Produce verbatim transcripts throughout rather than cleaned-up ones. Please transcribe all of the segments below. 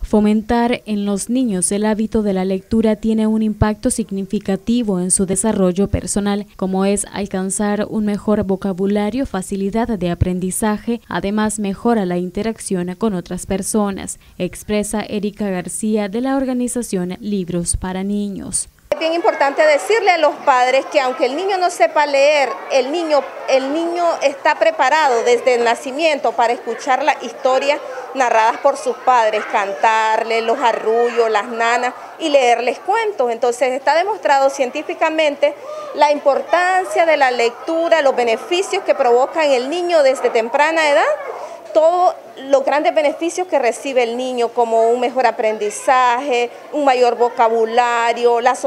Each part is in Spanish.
Fomentar en los niños el hábito de la lectura tiene un impacto significativo en su desarrollo personal, como es alcanzar un mejor vocabulario, facilidad de aprendizaje, además mejora la interacción con otras personas, expresa Erika García de la organización Libros para Niños. Es bien importante decirle a los padres que aunque el niño no sepa leer, el niño, el niño está preparado desde el nacimiento para escuchar las historias narradas por sus padres, cantarles los arrullos, las nanas y leerles cuentos. Entonces está demostrado científicamente la importancia de la lectura, los beneficios que provoca en el niño desde temprana edad, todos los grandes beneficios que recibe el niño, como un mejor aprendizaje, un mayor vocabulario, la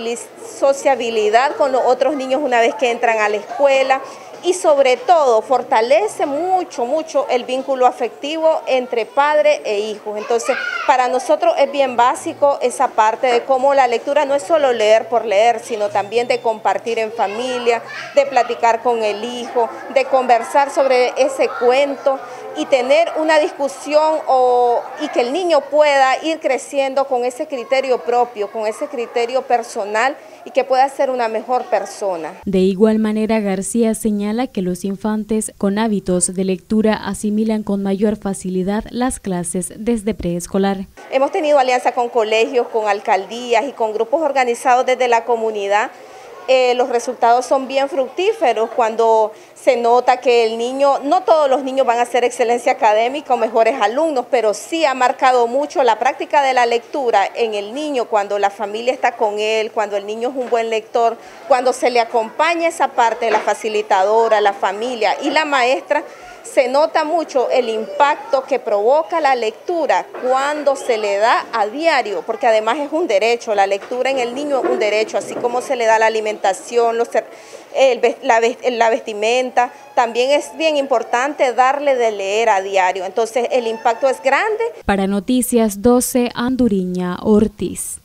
sociabilidad con los otros niños una vez que entran a la escuela y sobre todo fortalece mucho, mucho el vínculo afectivo entre padre e hijos. Entonces, para nosotros es bien básico esa parte de cómo la lectura no es solo leer por leer, sino también de compartir en familia, de platicar con el hijo, de conversar sobre ese cuento y tener una discusión o, y que el niño pueda ir creciendo con ese criterio propio, con ese criterio personal y que pueda ser una mejor persona. De igual manera, García señala que los infantes con hábitos de lectura asimilan con mayor facilidad las clases desde preescolar. Hemos tenido alianza con colegios, con alcaldías y con grupos organizados desde la comunidad. Eh, los resultados son bien fructíferos cuando se nota que el niño, no todos los niños van a ser excelencia académica o mejores alumnos, pero sí ha marcado mucho la práctica de la lectura en el niño cuando la familia está con él, cuando el niño es un buen lector, cuando se le acompaña esa parte de la facilitadora, la familia y la maestra. Se nota mucho el impacto que provoca la lectura cuando se le da a diario, porque además es un derecho, la lectura en el niño es un derecho, así como se le da la alimentación, los, el, la, la vestimenta, también es bien importante darle de leer a diario, entonces el impacto es grande. Para Noticias doce, Anduriña Ortiz.